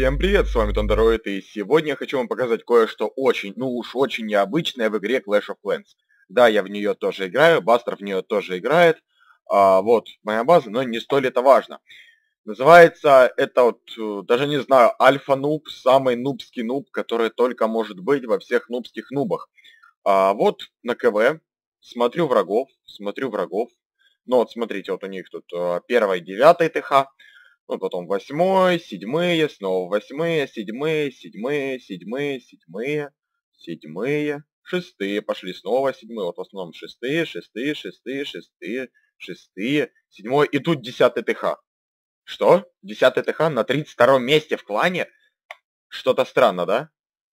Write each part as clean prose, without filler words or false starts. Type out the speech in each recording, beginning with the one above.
Всем привет, с вами Тандероид, и сегодня я хочу вам показать кое-что очень, ну уж очень необычное в игре Clash of Clans. Да, я в нее тоже играю, Бастер в нее тоже играет. Вот моя база, но не столь это важно. Называется это даже не знаю, альфа-нуб, самый нубский нуб, который только может быть во всех нубских нубах. Вот на КВ, смотрю врагов. Ну вот смотрите, вот у них тут 1-9 ТХ. Ну, потом 8, 7, снова 8, 7, 7, 7, 7, 7, 6 пошли снова 7. Вот в основном 6, 6, 6, 6, 6, 7. И тут 10 ТХ. Что? 10 ТХ на 32 месте в клане? Что-то странно, да?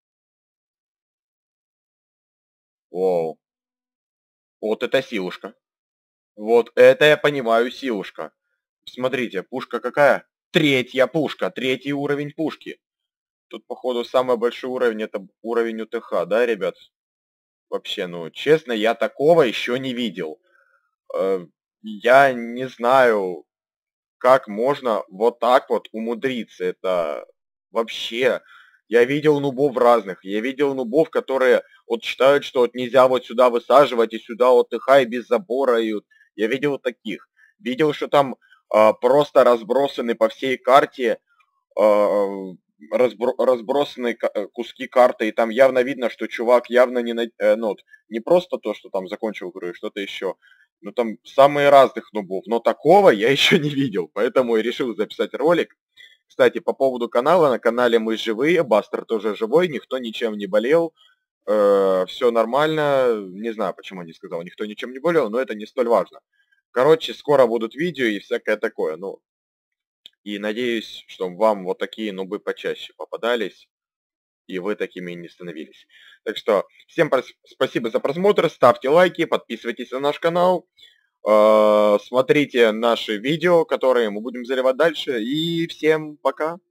Воу. Вот это силушка. Вот это я понимаю силушка. Смотрите, пушка какая? Третья пушка, третий уровень пушки. Тут, походу, самый большой уровень — это уровень УТХ, да, ребят? Вообще, ну, честно, я такого еще не видел. Я не знаю, как можно вот так вот умудриться. Это вообще... Я видел нубов разных. Я видел нубов, которые вот считают, что вот нельзя вот сюда высаживать и сюда ОТХ и без забора. И вот я видел таких. Видел, что там просто разбросаны по всей карте разбросаны куски карты, и там явно видно, что чувак явно ну, не просто то, что там закончил игру, и что-то еще. Ну там самые разных нубов, но такого я еще не видел, поэтому и решил записать ролик. Кстати, по поводу канала, на канале мы живые, Бастер тоже живой, никто ничем не болел, все нормально, не знаю, почему не сказал, никто ничем не болел, но это не столь важно. Короче, скоро будут видео и всякое такое, ну, и надеюсь, что вам вот такие нубы почаще попадались, и вы такими не становились. Так что, всем спасибо за просмотр, ставьте лайки, подписывайтесь на наш канал, смотрите наши видео, которые мы будем заливать дальше, и всем пока!